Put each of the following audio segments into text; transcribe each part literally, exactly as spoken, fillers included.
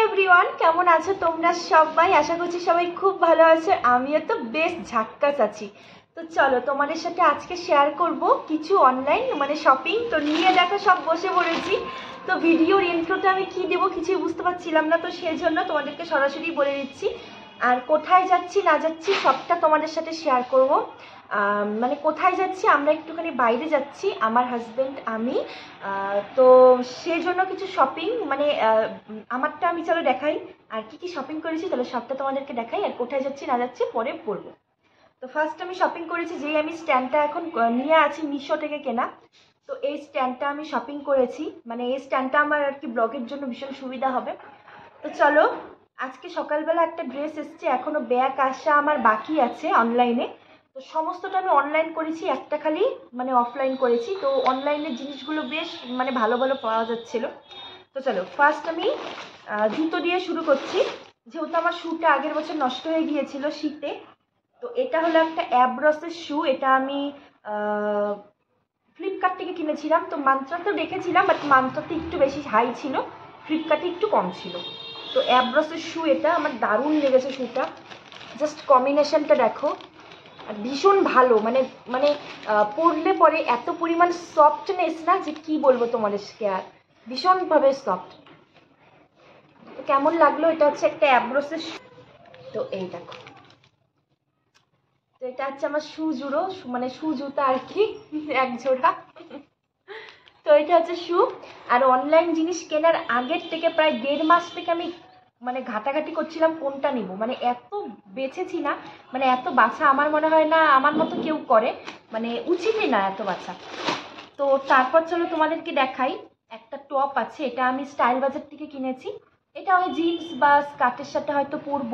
Everyone, কেমন আছো তোমরা সবাই? আশা করছি সবাই খুব ভালো আছো। আমিও তো বেশ ঝাক্কাস আছি। তো চলো তোমাদের সাথে আজকে শেয়ার করব কিছু অনলাইন মানে শপিং। তো নিয়ে দেখো সব বসে পড়েছি। তো ভিডিওর ইন্ট্রোটা আমি কি দেবো কিছুই বুঝতে পারছিলাম না, তো সেই জন্য তোমাদেরকে সরাসরি বলে দিচ্ছি। আর কোথায় যাচ্ছি না যাচ্ছি সবটা তোমাদের সাথে শেয়ার করব। মানে কোথায় যাচ্ছি, আমরা একটুখানি বাইরে যাচ্ছি আমার হাজব্যান্ড আমি। তো সেই জন্য কিছু শপিং মানে আমারটা আমি চলো দেখাই আর কি কি শপিং করেছি, চলো সবটা তোমাদেরকে দেখাই। আর কোথায় যাচ্ছি না যাচ্ছি পরে বলবো। তো ফার্স্ট আমি শপিং করেছি, যেই আমি স্ট্যান্ডটা এখন নিয়ে আছি মিশো থেকে কেনা। তো এই স্ট্যান্ডটা আমি শপিং করেছি, মানে এই স্ট্যান্ডটা আমার আর কি ব্লগের জন্য ভীষণ সুবিধা হবে। তো চলো, আজকে সকালবেলা একটা ড্রেস এসছে, এখনও ব্যাগ আসা আমার বাকি আছে অনলাইনে। তো সমস্তটা আমি অনলাইন করেছি, একটা খালি মানে অফলাইন করেছি। তো অনলাইনের জিনিসগুলো বেশ মানে ভালো ভালো পাওয়া যাচ্ছিলো। তো চলো ফার্স্ট আমি জুতো দিয়ে শুরু করছি, যেহেতু আমার শ্যুটা আগের বছর নষ্ট হয়ে গিয়েছিল শীতে। তো এটা হলো একটা অ্যাব্রসের শ্যু, এটা আমি ফ্লিপকার্ট থেকে কিনেছিলাম। তো মান্ত্রাতেও দেখেছিলাম, বাট মান্ত্রাতে একটু বেশি হাই ছিল, ফ্লিপকার্টে একটু কম ছিল। তো অ্যাব্রসের শ্যু, এটা আমার দারুণ লেগেছে শ্যুটা। জাস্ট কম্বিনেশনটা দেখো, আর ভীষণ ভালো, মানে মানে পরলে পরে এত পরিমাণ সফটনেস না যে কি বলবো তোমাদেরকে, আর ভীষণভাবে সফট। তো কেমন লাগলো? এটা হচ্ছে একটা অ্যাব্রসের। তো এই দেখো, তো এটা হচ্ছে আমার শু জুড়ো মানে শু জুতা আর কি, এক জোড়া। তো এটা হচ্ছে শু। আর অনলাইন জিনিস কেনার আগের থেকে প্রায় দেড় মাস থেকে আমি মানে ঘাটাঘাটি করছিলাম কোনটা নিব, মানে এত বেছেছি না, মানে এত বাছা আমার মনে হয় না আমার মতো কেউ করে, মানে উচিতই না এত বাছা। তো তারপর চলো তোমাদেরকে দেখাই, একটা টপ আছে, এটা আমি স্টাইল বাজার থেকে কিনেছি। এটা আমি জিন্স বা স্কার্টের সাথে হয়তো পরবো।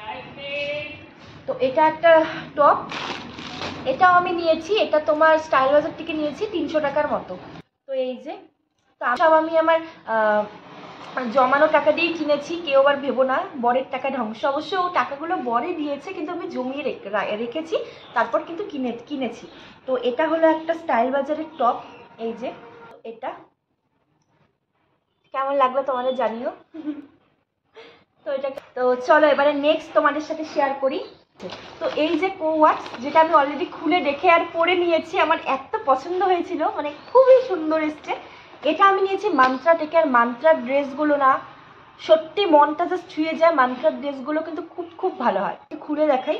তো এটা একটা টপ, এটাও আমি নিয়েছি, এটা তোমার স্টাইল বাজার থেকে নিয়েছি তিনশো টাকার মতো। তো এই যে, তো সব আমি আমার জমানো টাকা দিয়েই কিনেছি, কেউ আবার ভেবো না বরের টাকা ধ্বংস। অবশ্য ও টাকাগুলো বরে দিয়েছে, কিন্তু আমি জমিয়ে রেখেছি, তারপর কিন্তু কিনে কিনেছি। তো এটা হলো একটা স্টাইল বাজারের টপ, এই যে এটা কেমন লাগলো তোমাদের জানিও। তো এটা, তো চলো এবারে নেক্সট তোমাদের সাথে শেয়ার করি। তো এই যে কোওয়াক্স, যেটা আমি অলরেডি খুলে দেখে আর পরে নিয়েছি, আমার এত পছন্দ হয়েছিল, মানে খুবই সুন্দর এসছে। এটা আমি নিয়েছি মান্ত্রা থেকে। আর মান্ত্রার ড্রেসগুলো না সত্যি মনটা জাস্ট ছুঁয়ে যায়, মান্ত্রার ড্রেসগুলো কিন্তু খুব খুব ভালো হয়। খুলে দেখাই।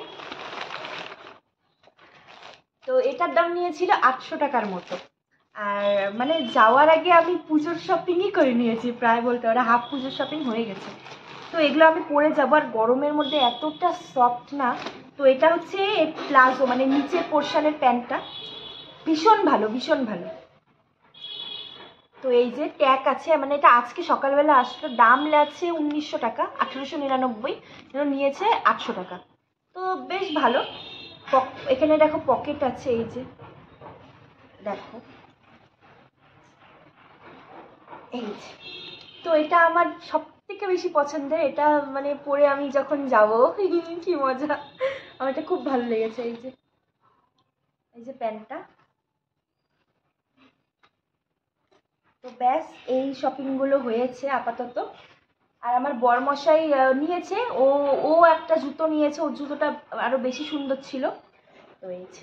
তো এটার দাম নিয়েছিল আটশো টাকার মতো। আর মানে যাওয়ার আগে আমি পুজোর শপিংই করে নিয়েছি প্রায়, বলতে ওরা হাফ পুজোর শপিং হয়ে গেছে। তো এগুলো আমি পরে যাবো, আর গরমের মধ্যে এতটা সফট না। তো এটা হচ্ছে প্লাজো, মানে নিচের পোর্শনের প্যান্টটা ভীষণ ভালো, ভীষণ ভালো। তো এই যে ট্যাগ আছে, মানে এটা আজকে সকালবেলা আসলো, দাম লাগছে উনিশশো টাকা, আঠেরোশো নিরানব্বই, নিয়েছে আটশো টাকা। তো বেশ ভালো। এখানে দেখো পকেট আছে, এই যে দেখো, এই যে। তো এটা আমার সব থেকে বেশি পছন্দের, এটা মানে পরে আমি যখন যাব কি মজা, আমার এটা খুব ভালো লেগেছে। এই যে, এই যে প্যান্টটা। তো ব্যাস এই শপিংগুলো হয়েছে আপাতত। আর আমার বরমশাই নিয়েছে, ও ও একটা জুতো নিয়েছে, ও জুতোটা আরো বেশি সুন্দর ছিল। তো এই যে,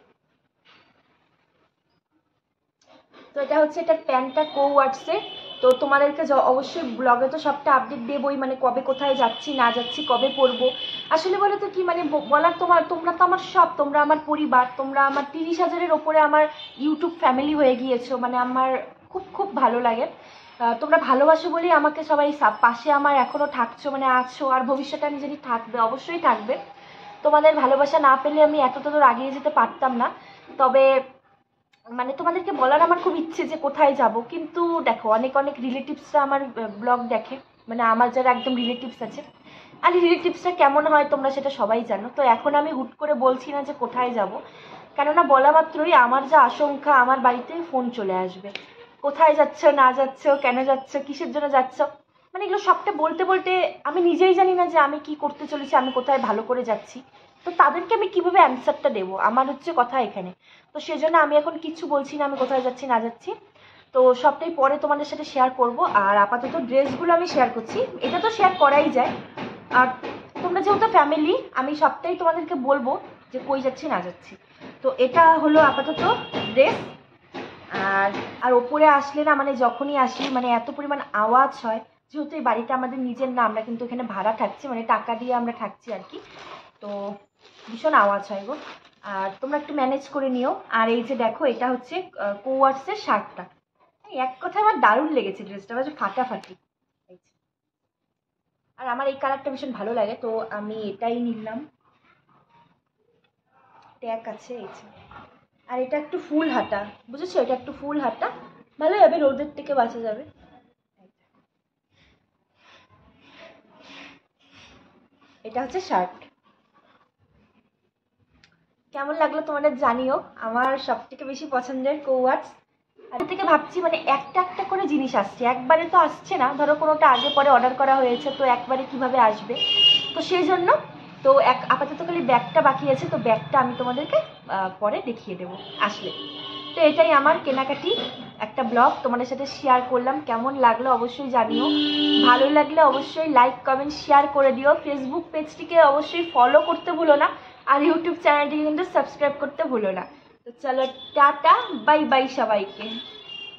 তো এটা হচ্ছে এটার প্যান্টটা কোওয়ার্ডসের। তো তোমাদেরকে অবশ্যই ব্লগে তো সবটা আপডেট দেবই, মানে কবে কোথায় যাচ্ছি না যাচ্ছি, কবে পরবো। আসলে বলে তো কি মানে বলার, তোমার তোমরা তো আমার সব, তোমরা আমার পরিবার, তোমরা আমার তিরিশ হাজারের ওপরে আমার ইউটিউব ফ্যামিলি হয়ে গিয়েছো, মানে আমার খুব খুব ভালো লাগে। তোমরা ভালোবাসো বলেই আমাকে সবাই পাশে আমার এখনও থাকছো, মানে আছো, আর ভবিষ্যতে আমি জানি থাকবে, অবশ্যই থাকবে। তোমাদের ভালোবাসা না পেলে আমি এতটা দূর আগিয়ে যেতে পারতাম না। তবে মানে তোমাদেরকে বলার আমার খুব ইচ্ছে যে কোথায় যাব, কিন্তু দেখো অনেক অনেক রিলেটিভসরা আমার ব্লগ দেখে, মানে আমার যারা একদম রিলেটিভস আছে, আর রিলেটিভসরা কেমন হয় তোমরা সেটা সবাই জানো। তো এখন আমি হুট করে বলছি না যে কোথায় যাব, কেননা বলা মাত্রই আমার যা আশঙ্কা আমার বাড়িতে ফোন চলে আসবে, কোথায় যাচ্ছ না যাচ্ছ, কেন যাচ্ছ, কিসের জন্য যাচ্ছ, মানে এগুলো সবটা বলতে বলতে আমি নিজেই জানি না যে আমি কি করতে চলেছি, আমি কোথায় ভালো করে যাচ্ছি। তো তাদেরকে আমি কিভাবে অ্যান্সারটা দেবো, আমার হচ্ছে কথা এখানে। তো সেজন্য আমি এখন কিচ্ছু বলছি না আমি কোথায় যাচ্ছি না যাচ্ছি। তো সবটাই পরে তোমাদের সাথে শেয়ার করব। আর আপাতত ড্রেসগুলো আমি শেয়ার করছি, এটা তো শেয়ার করাই যায়। আর তোমরা যেহেতু ফ্যামিলি, আমি সবটাই তোমাদেরকে বলবো যে কই যাচ্ছি না যাচ্ছি। তো এটা হলো আপাতত ড্রেস। আর আর ওপরে আসলে না, মানে যখনই আসি মানে এত পরিমাণ আওয়াজ হয়, যেহেতু এই বাড়িটা আমাদের নিজের না, আমরা কিন্তু এখানে ভাড়া থাকছি, মানে টাকা দিয়ে আমরা থাকছি আর কি। তো ভীষণ আওয়াজ হয় গো, আর তোমরা একটু ম্যানেজ করে নিও। আর এই যে দেখো, এটা হচ্ছে কোয়ার্টসের শার্টটা, এক কথায় আমার দারুণ লেগেছে ড্রেসটা, মানে ফাটাফাটি। আর আমার এই কালারটা ভীষণ ভালো লাগে, তো আমি এটাই নিলাম। ট্যাগ আছে এই যে। আর এটা একটু ফুল হাতা, বুঝেছো, এটা একটু ফুল হাতা, ভালো হবে, রোদের থেকে বাঁচা যাবে। এটা হচ্ছে শার্ট। কেমন লাগলো তোমাদের জানিও। আমার সব থেকে বেশি পছন্দের কোয়ার্টস। আর থেকে ভাবছি মানে একটা একটা করে জিনিস আসছে, একবারে তো আসছে না, ধরো কোনোটা আগে পরে অর্ডার করা হয়েছে, তো একবারে কিভাবে আসবে, তো সেই জন্য তো এক আপাতত খালি ব্যাগটা বাকি আছে, তো ব্যাগটা আমি তোমাদেরকে পরে দেখিয়ে দেবো আসলে। তো এটাই আমার কেনাকাটি একটা ব্লগ তোমাদের সাথে শেয়ার করলাম। কেমন লাগলো অবশ্যই জানিও, ভালো লাগলে অবশ্যই লাইক কমেন্ট শেয়ার করে দিও। ফেসবুক পেজটিকে অবশ্যই ফলো করতে ভুলো না, আর ইউটিউব চ্যানেলটিকে কিন্তু সাবস্ক্রাইব করতে ভুলো না। তো চলো টাটা, বাই বাই সবাইকে।